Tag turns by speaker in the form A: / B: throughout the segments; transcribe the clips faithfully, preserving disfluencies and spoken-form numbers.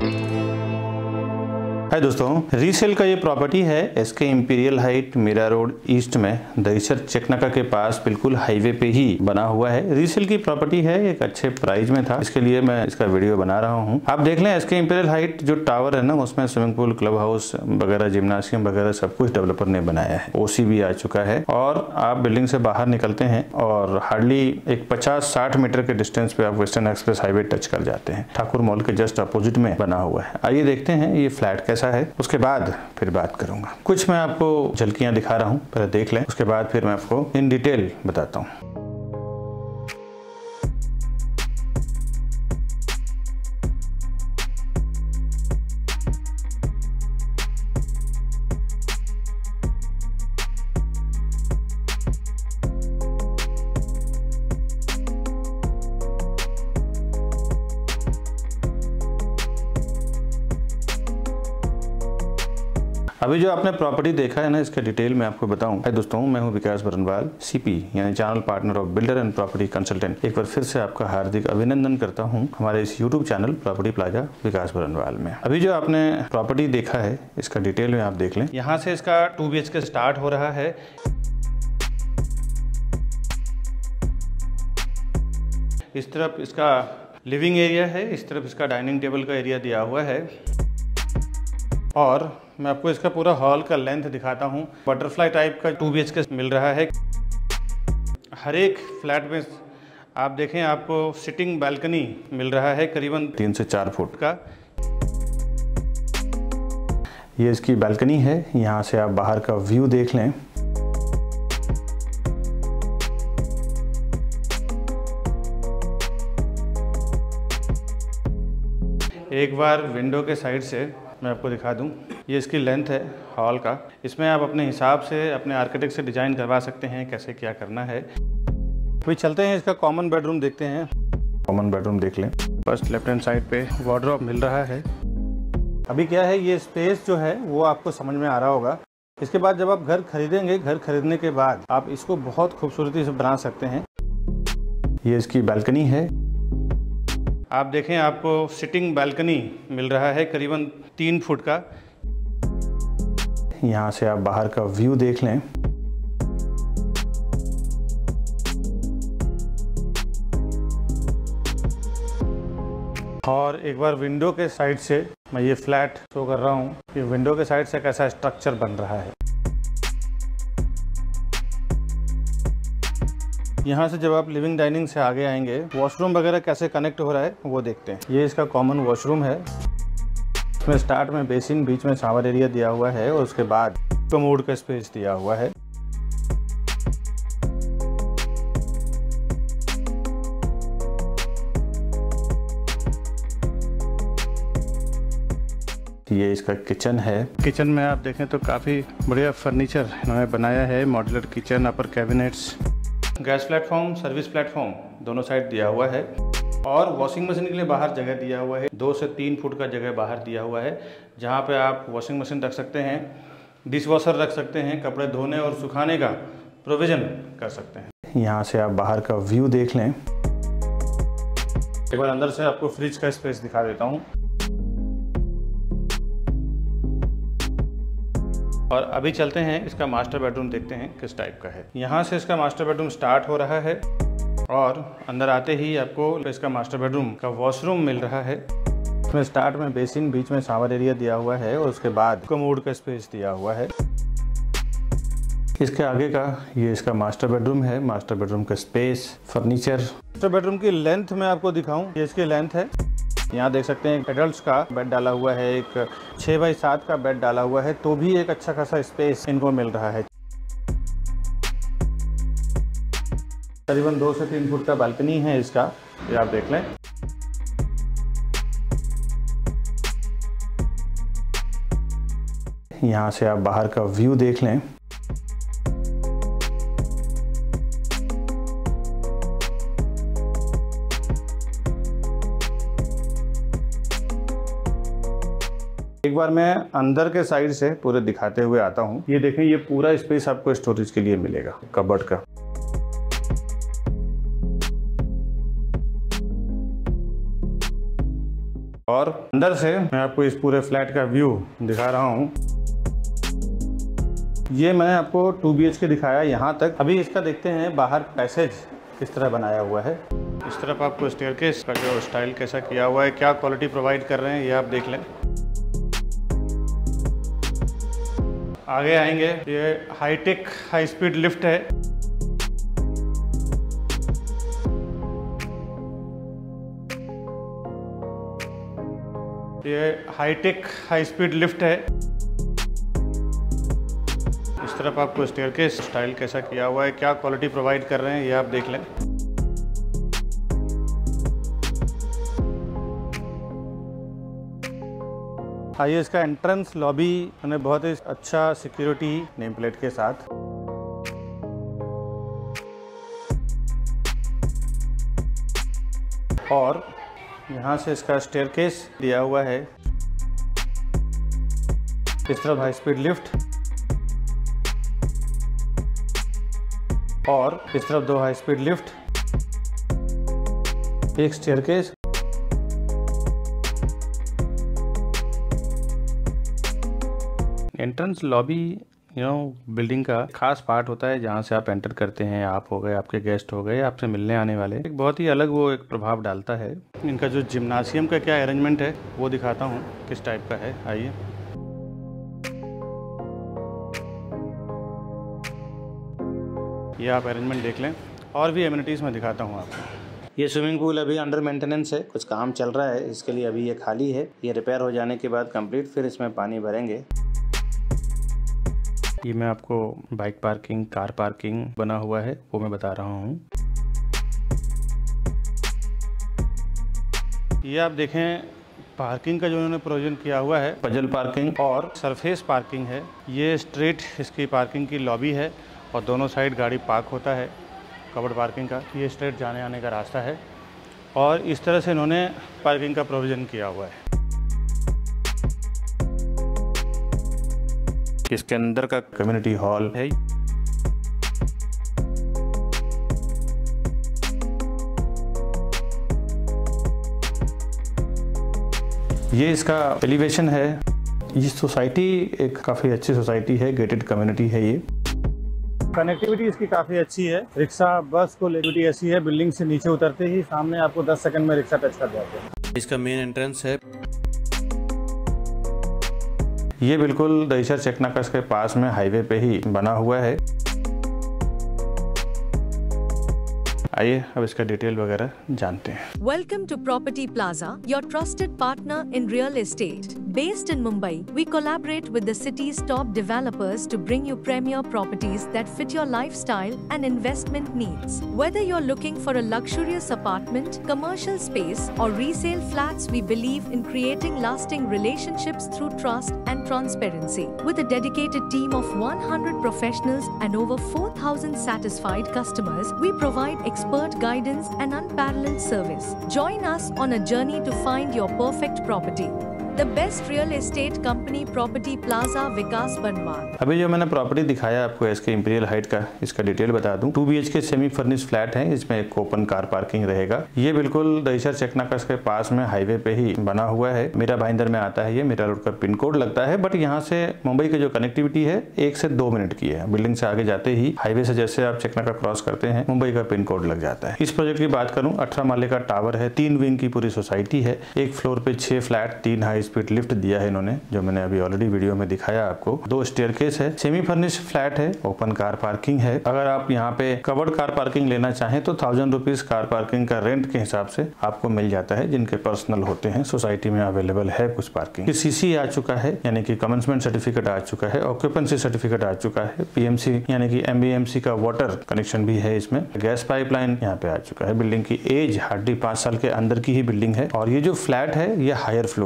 A: हाय दोस्तों, रीसेल का ये प्रॉपर्टी है SK imperial height, Mira road east में, दहीसर चेकनाका के पास, बिल्कुल हाईवे पे ही बना हुआ है। रीसेल की प्रॉपर्टी है, एक अच्छे प्राइस में था, इसके लिए मैं इसका वीडियो बना रहा हूँ। आप देख लें, एसके इंपीरियल हाइट जो टावर है ना, उसमें स्विमिंग पूल, क्लब हाउस वगैरह, जिम्नासियम वगैरह सब कुछ डेवलपर ने बनाया है। ओसी भी आ चुका है और आप बिल्डिंग से बाहर निकलते हैं और हार्डली एक पचास साठ मीटर के डिस्टेंस पे आप वेस्टर्न एक्सप्रेस हाईवे टच कर जाते हैं। ठाकुर मॉल के जस्ट अपोजिट में बना हुआ है। आइए देखते हैं ये फ्लैट कैसा है, उसके बाद फिर बात करूंगा। कुछ मैं आपको झलकियां दिखा रहा हूं, पहले देख लें, उसके बाद फिर मैं आपको इन डिटेल बताता हूं। अभी जो आपने प्रॉपर्टी देखा है ना, इसके डिटेल में आपको बताऊं। हाय दोस्तों, मैं हूं विकास बरनवाल, सीपी यानी channel partner of builder and property consultant. एक बार फिर से आपका हार्दिक अभिनंदन करता हूं हमारे इस YouTube channel property plaza Vikas Barnwal में। अभी जो आपने प्रॉपर्टी देखा है, इसका डिटेल में आप देख लें। यहाँ से इसका two B H K start हो रहा है। इस तरफ इसका लिविंग एरिया है, इस तरफ इसका डाइनिंग टेबल का एरिया दिया हुआ है और मैं आपको इसका पूरा हॉल का लेंथ दिखाता हूँ। बटरफ्लाई टाइप का टू बी एच के मिल रहा है। हर एक फ्लैट में आप देखें, आपको सिटिंग बालकनी मिल रहा है करीबन तीन से चार फुट का। ये इसकी बालकनी है, यहाँ से आप बाहर का व्यू देख लें। एक बार विंडो के साइड से मैं आपको दिखा दूं, ये इसकी लेंथ है हॉल का। इसमें आप अपने हिसाब से अपने आर्किटेक्ट से डिजाइन करवा सकते हैं कैसे क्या करना है। अभी चलते हैं, इसका कॉमन बेडरूम देखते हैं। कॉमन बेडरूम देख लें। फर्स्ट लेफ्ट हैंड साइड पे वार्डरोब मिल रहा है। अभी क्या है, ये स्पेस जो है वो आपको समझ में आ रहा होगा। इसके बाद जब आप घर खरीदेंगे, घर खरीदने के बाद आप इसको बहुत खूबसूरती से बना सकते हैं। ये इसकी बालकनी है। आप देखें, आपको सिटिंग बालकनी मिल रहा है करीबन तीन फुट का। यहाँ से आप बाहर का व्यू देख लें। और एक बार विंडो के साइड से मैं ये फ्लैट शो कर रहा हूँ कि विंडो के साइड से कैसा स्ट्रक्चर बन रहा है। यहाँ से जब आप लिविंग डाइनिंग से आगे आएंगे, वॉशरूम वगैरह कैसे कनेक्ट हो रहा है वो देखते हैं। ये इसका कॉमन वॉशरूम है। इसमें स्टार्ट में बेसिन, बीच में शावर एरिया दिया हुआ है और उसके बाद कमोड का स्पेस दिया हुआ है। ये इसका किचन है। किचन में आप देखें तो काफ़ी बढ़िया फर्नीचर इन्होंने बनाया है। Modular kitchen, upper cabinets, gas platform, service platform दोनों साइड दिया हुआ है और वॉशिंग मशीन के लिए बाहर जगह दिया हुआ है। दो से तीन फुट का जगह बाहर दिया हुआ है, जहाँ पे आप वॉशिंग मशीन रख सकते हैं, डिश वॉशर रख सकते हैं, कपड़े धोने और सुखाने का प्रोविज़न कर सकते हैं। यहाँ से आप बाहर का व्यू देख लें। एक बार अंदर से आपको फ्रिज का स्पेस दिखा देता हूँ। और अभी चलते हैं, इसका मास्टर बेडरूम देखते हैं किस टाइप का है। यहाँ से इसका मास्टर बेडरूम स्टार्ट हो रहा है और अंदर आते ही आपको इसका मास्टर बेडरूम का वॉशरूम मिल रहा है। इसमें स्टार्ट में बेसिन, बीच में शावर एरिया दिया हुआ है और उसके बाद कमोड का स्पेस दिया हुआ है। इसके आगे का ये इसका मास्टर बेडरूम है। मास्टर बेडरूम का स्पेस, फर्नीचर। मास्टर बेडरूम की लेंथ मैं आपको दिखाऊं, ये इसकी लेंथ है। यहाँ देख सकते हैं एडल्ट्स का बेड डाला हुआ है, एक छः बाई सात का बेड डाला हुआ है, तो भी एक अच्छा खासा स्पेस इनको मिल रहा है। करीबन दो से तीन फुट का बालकनी है इसका, ये आप देख लें। यहाँ से आप बाहर का व्यू देख लें। एक बार मैं अंदर के साइड से पूरे दिखाते हुए आता हूँ। ये देखें, ये पूरा स्पेस आपको स्टोरेज के लिए मिलेगा, कबर्ड का। और अंदर से मैं आपको इस पूरे फ्लैट का व्यू दिखा रहा हूँ। ये मैंने आपको टू बी एच के दिखाया यहाँ तक। अभी इसका देखते हैं बाहर पैसेज किस तरह बनाया हुआ है। इस तरफ आपको स्टेयरकेस का जो स्टाइल कैसा किया हुआ है, क्या क्वालिटी प्रोवाइड कर रहे हैं, ये आप देख लें। आगे आएंगे, ये हाईटेक हाई स्पीड लिफ्ट है। ये हाईटेक हाई स्पीड लिफ्ट है। इस तरफ आपको स्टेयरकेस स्टाइल कैसा किया हुआ है, क्या क्वालिटी प्रोवाइड कर रहे हैं, ये आप देख लें। आइए, इसका एंट्रेंस लॉबी मैंने बहुत ही अच्छा सिक्योरिटी नेम प्लेट के साथ। और यहाँ से इसका स्टेयरकेस दिया हुआ है। इस तरफ हाई स्पीड लिफ्ट और इस तरफ दो हाई स्पीड लिफ्ट, एक staircase. Entrance lobby you know building का खास पार्ट होता है, जहाँ से आप एंटर करते हैं। आप हो गए, आपके गेस्ट हो गए, आपसे मिलने आने वाले, एक बहुत ही अलग वो एक प्रभाव डालता है। इनका जो जिम्नासियम का क्या अरेंजमेंट है वो दिखाता हूँ किस टाइप का है। आइए, ये आप अरेंजमेंट देख लें। और भी एमिनिटीज़ मैं दिखाता हूँ आपको। ये स्विमिंग पूल अभी अंडर मेंटेनेंस है, कुछ काम चल रहा है इसके लिए, अभी ये खाली है। ये रिपेयर हो जाने के बाद कंप्लीट फिर इसमें पानी भरेंगे। ये मैं आपको बाइक पार्किंग, कार पार्किंग बना हुआ है वो मैं बता रहा हूँ। ये आप देखें, पार्किंग का जो उन्होंने प्रोविजन किया हुआ है, पजल पार्किंग और सरफेस पार्किंग है। ये स्ट्रेट इसकी पार्किंग की लॉबी है और दोनों साइड गाड़ी पार्क होता है कवर्ड पार्किंग का। ये स्ट्रेट जाने आने का रास्ता है और इस तरह से इन्होंने पार्किंग का प्रोविज़न किया हुआ है। इसके अंदर का कम्युनिटी हॉल है। ये इसका एलिवेशन है। ये सोसाइटी एक काफ़ी अच्छी सोसाइटी है, गेटेड कम्युनिटी है। ये कनेक्टिविटी इसकी काफ़ी अच्छी है। रिक्शा, बस को कनेक्टिविटी ऐसी है, बिल्डिंग से नीचे उतरते ही सामने आपको दस सेकंड में रिक्शा टच कर जाते हैं। इसका मेन एंट्रेंस है। ये बिल्कुल दहीसर चेकनाका के पास में हाईवे पे ही बना हुआ है। आइए अब इसका डिटेल वगैरह जानते हैं।
B: Welcome to Property Plaza, your trusted partner in real estate. Based in Mumbai, we collaborate with the city's top developers to bring you premier properties that fit your lifestyle and investment needs. Whether you're looking for a luxurious apartment, commercial space, or resale flats, we believe in creating lasting relationships through trust and transparency. With a dedicated team of one hundred professionals and over four thousand satisfied customers, we provide expert guidance and unparalleled service. Join us on a journey to find your perfect property. The best real estate company, Property Plaza, विकास बनवार।
A: अभी जो मैंने property दिखाया आपको SK imperial height का, इसका detail बता दूं। Two B H K semi furnish flat है। इसमें एक ओपन कार पार्किंग रहेगा। ये बिल्कुल दहीसर चेकनाका के पास में हाईवे पे ही बना हुआ है। मीरा भाईंदर में आता है। ये मीरा रोड का पिन कोड लगता है, बट यहाँ से मुंबई की जो कनेक्टिविटी है एक से दो मिनट की है। बिल्डिंग से आगे जाते ही हाईवे से जैसे आप चेकनाका क्रॉस करते हैं, मुंबई का पिन कोड लग जाता है। इस प्रोजेक्ट की बात करूँ, अठारह माले का टावर है, तीन विंग की पूरी सोसाइटी है। एक फ्लोर पे छह फ्लैट, तीन हाई स्पीड लिफ्ट दिया है इन्होंने, जो मैंने अभी ऑलरेडी वीडियो में दिखाया आपको। दो स्टेयरकेस है, सेमी फर्निश फ्लैट है, ओपन कार पार्किंग है। अगर आप यहाँ पे कवर्ड कार पार्किंग लेना चाहें तो थाउजेंड रुपीज कार पार्किंग का रेंट के हिसाब से आपको मिल जाता है, जिनके पर्सनल होते हैं। सोसाइटी में अवेलेबल है कुछ पार्किंग। सीसी आ चुका है, यानी कि कमेंसमेंट सर्टिफिकेट आ चुका है, ऑक्यूपेंसी सर्टिफिकेट आ चुका है, पीएमसी यानी कि एमबीएमसी का वाटर कनेक्शन भी है इसमें, गैस पाइपलाइन यहाँ पे आ चुका है। बिल्डिंग की एज हार्डली पांच साल के अंदर की ही बिल्डिंग है। और ये जो फ्लैट है ये हायर फ्लोर पे है।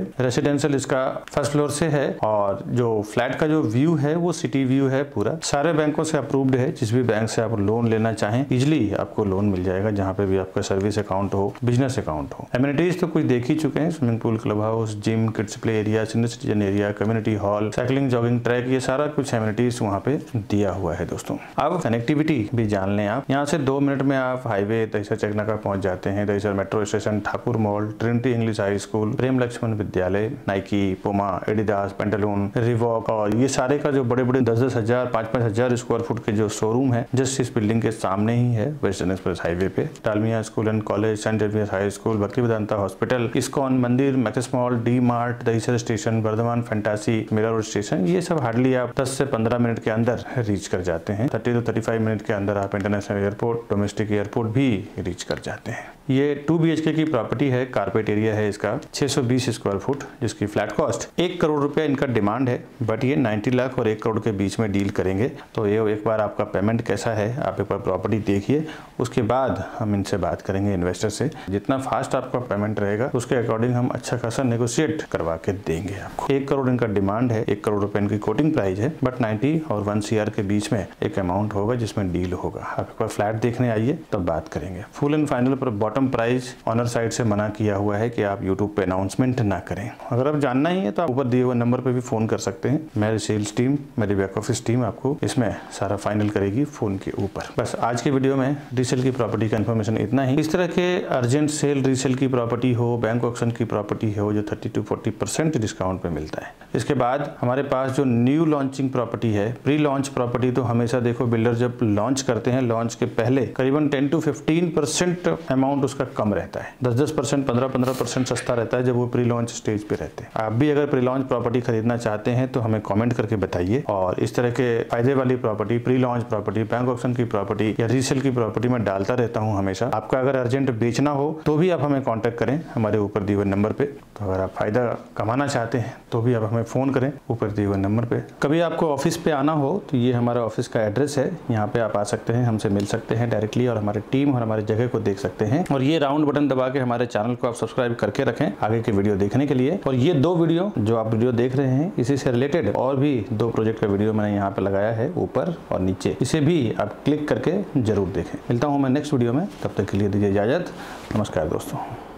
A: रेसिडेंशियल इसका फर्स्ट फ्लोर से है और जो फ्लैट का जो व्यू है वो सिटी व्यू है पूरा। सारे बैंकों से अप्रूव्ड है, जिस भी बैंक से आप लोन लेना चाहें इजिली आपको लोन मिल जाएगा, जहाँ पे भी आपका सर्विस अकाउंट हो, बिजनेस अकाउंट हो। एमिनिटीज तो कुछ देख ही चुके हैं, swimming pool, club house, gym, kids play area, senior citizen area, community hall, cycling, jogging track, ये सारा कुछ एमिनिटीज वहाँ पे दिया हुआ है दोस्तों। अब कनेक्टिविटी भी जान लें आप। यहाँ से दो मिनट में आप हाईवे दहीसर चकनाका पहुंच जाते हैं। Dahisar metro station, Thakur mall, Trinity English high school, Prem Laxman Vidyalaya, Nike, पुमा, एडिडास, पेंटालून, रिवॉक और ये सारे का जो बड़े बड़े दस दस हजार पाँच पाँच हजार स्क्वायर फुट के जो शोरूम है जस्ट इस बिल्डिंग के सामने ही है, वेस्टर्न एक्सप्रेस हाईवे पे। Dalmia school and college, saint Xavier's high school, Bhakti Vedanta hospital, ISKCON मंदिर, Maxus mall, D mart, Dahisar station, Vardhman fantasy, Mira road station, ये सब हार्डली आप दस से पंद्रह मिनट के अंदर रीच कर जाते हैं। Thirty to thirty five minute के अंदर आप इंटरनेशनल एयरपोर्ट, डोमेस्टिक एयरपोर्ट भी रीच कर जाते हैं। ये टू बी एच के की प्रॉपर्टी है, कारपेट एरिया है इसका छह सौ बीस स्क्वायर फुट, जिसकी फ्लैट कॉस्ट एक करोड़ रुपया इनका डिमांड है, बट ये नब्बे लाख और एक करोड़ के बीच में डील करेंगे। तो ये एक बार आपका पेमेंट कैसा है, आप एक बार प्रॉपर्टी देखिए, उसके बाद हम इनसे बात करेंगे इन्वेस्टर से। जितना फास्ट आपका पेमेंट रहेगा उसके अकॉर्डिंग हम अच्छा खासा नेगोशिएट करवा के देंगे आपको। एक करोड़ इनका डिमांड है, एक करोड़ रुपए इनकी कोटिंग प्राइस है, बट नाइन्टी और वन सी आर के बीच में एक अमाउंट होगा जिसमें डील होगा। आप एक बार फ्लैट देखने आइए तब बात करेंगे। फुल एंड फाइनल पर बॉटम प्राइस ऑनर साइड से मना किया हुआ है कि आप यूट्यूब पे अनाउंसमेंट ना करें। अगर आप जानना ही है तो आप ऊपर दिए हुए नंबर पे भी फोन कर सकते हैं। मेरी सेल्स टीम, मेरी बैक ऑफिस टीम आपको इसमें सारा फाइनल करेगी फोन के ऊपर। बस आज के वीडियो में रीसेल की प्रॉपर्टी का इन्फॉर्मेशन इतना ही। इस तरह के अर्जेंट सेल रीसेल की प्रॉपर्टी हो, बैंक ऑक्शन की प्रॉपर्टी हो, जो thirty to forty percent discount पे मिलता है। इसके बाद हमारे पास जो न्यू लॉन्चिंग प्रॉपर्टी है, प्री लॉन्च प्रॉपर्टी, तो हमेशा देखो बिल्डर जब लॉन्च करते हैं लॉन्च के पहले करीबन ten to fifteen percent amount उसका कम रहता है, दस दस परसेंट पंद्रह पंद्रह परसेंट सस्ता रहता है जब वो प्री लॉन्च स्टेज पे रहते हैं। आप भी अगर प्री लॉन्च प्रॉपर्टी खरीदना चाहते हैं तो हमें कमेंट करके बताइए, और इस तरह के फायदे वाली property, pre launch property, bank auction की प्रॉपर्टी या रीसेल की प्रॉपर्टी में डालता रहता हूं हमेशा। आपका अगर अर्जेंट बेचना हो तो भी आप हमें कॉन्टेक्ट करें हमारे ऊपर दिए हुए नंबर पे। तो अगर आप फायदा कमाना चाहते हैं तो भी आप हमें फोन करें ऊपर दिए हुए नंबर पे। कभी आपको ऑफिस पे आना हो तो ये हमारा ऑफिस का एड्रेस है, यहाँ पे आप आ सकते हैं, हमसे मिल सकते हैं डायरेक्टली और हमारी टीम और हमारी जगह को देख सकते हैं। और ये राउंड बटन दबा के हमारे चैनल को आप सब्सक्राइब करके रखें आगे के वीडियो देखने के लिए। और ये दो वीडियो जो आप वीडियो देख रहे हैं इसी से रिलेटेड और भी दो प्रोजेक्ट का वीडियो मैंने यहाँ पे लगाया है ऊपर और नीचे, इसे भी आप क्लिक करके जरूर देखें। मिलता हूँ मैं नेक्स्ट वीडियो में, तब तक के लिए दीजिए इजाजत। नमस्कार दोस्तों।